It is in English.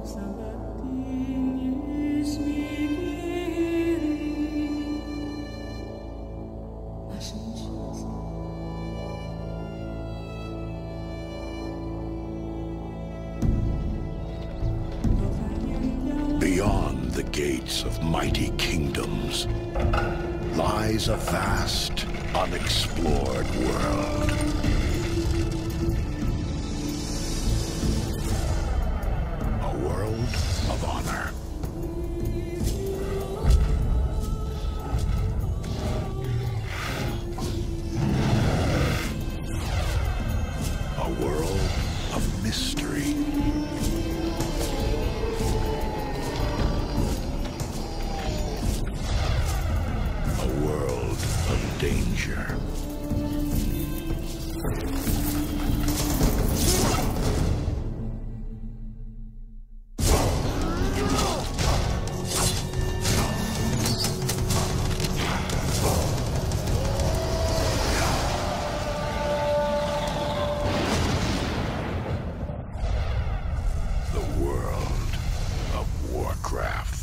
Beyond the gates of mighty kingdoms lies a vast, unexplored world. A world of honor. A world of mystery. Danger. The World of Warcraft.